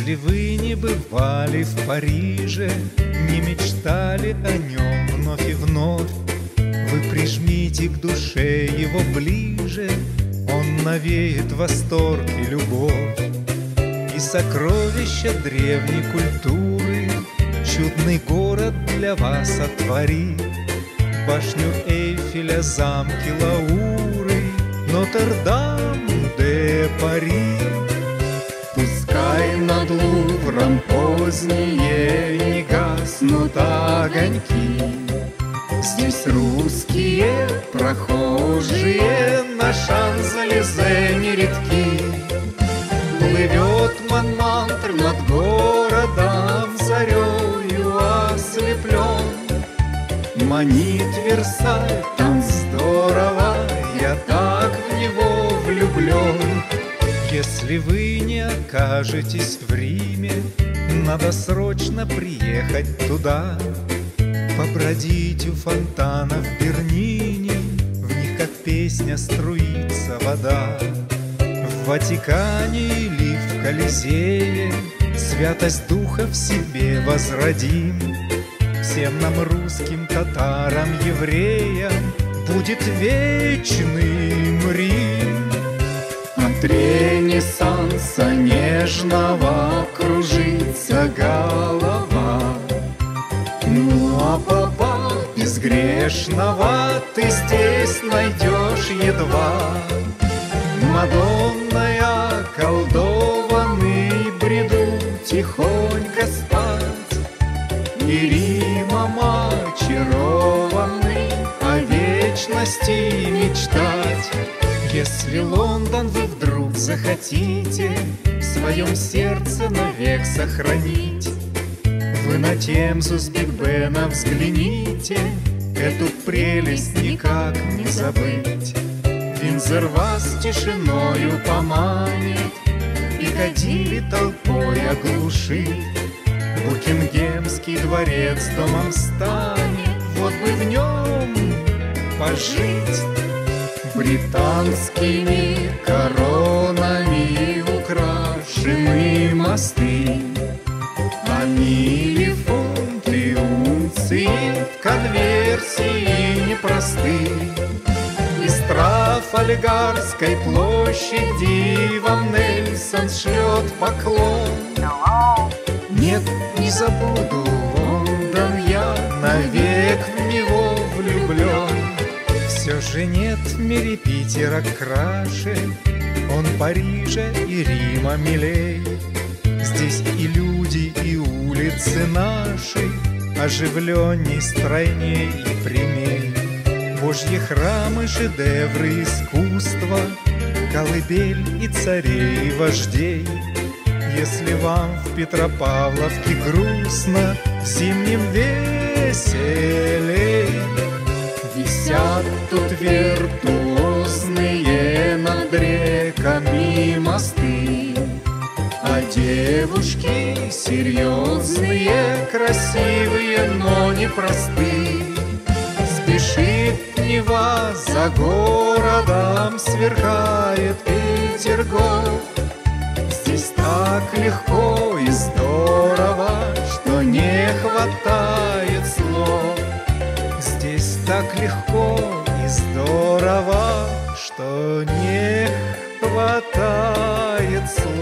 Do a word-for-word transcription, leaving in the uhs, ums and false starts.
Если вы не бывали в Париже, не мечтали о нем вновь и вновь, вы прижмите к душе его ближе, он навеет восторг и любовь. И сокровища древней культуры чудный город для вас сотворит. Башню Эйфеля, замки Лауры, Нотр-Дам де Пари. Пускай над Лувром поздние не гаснут огоньки, здесь русские прохожие на Шанзелизе нередки. Плывет Монмартр над городом, зарею ослеплен. Манит Версаль, там здорово, я так в него влюблен. Если вы не окажетесь в Риме, надо срочно приехать туда, побродить у фонтанов Бернини, в них как песня струится вода. В Ватикане или в Колизее святость духа в себе возродим. Всем нам, русским, татарам, евреям, будет вечным Рим. От Ренессанса нежного кружится голова, ну а папа безгрешного ты здесь найдешь едва. Мадонной околдованный бреду тихонько спать, и Римом очарованный о вечности мечтать. Если Лондон вы вдруг захотите в своем сердце навек сохранить, вы на Темзу с Биг Бена взгляните, эту прелесть никак не забыть. Виндзор вас тишиною поманит, Пикадилли толпой оглушит. Букингемский дворец домом станет, вот бы в нем пожить. Британскими коронами украшены мосты, а мили, фунты, унции в конверсии непросты. Из Трафальгарской площади вам Нельсон шлет поклон. Нет, не забуду Лондон, я навек в него влюблен. Все же нет в мире Питера краше, он Парижа и Рима милей. Здесь и люди, и улицы наши оживленней, стройней и прямей. Божьи храмы, шедевры искусства, колыбель и царей, и вождей. Если вам в Петропавловке грустно, в зимнем веселей. Висят тут виртуозные над реками мосты, а девушки серьезные, красивые, но непростые. Спешит Нева за городом, сверкает Петергоф. Здесь так легко и здорово, что не хватает слов. Здесь так легко и здорово, что не хватает слов.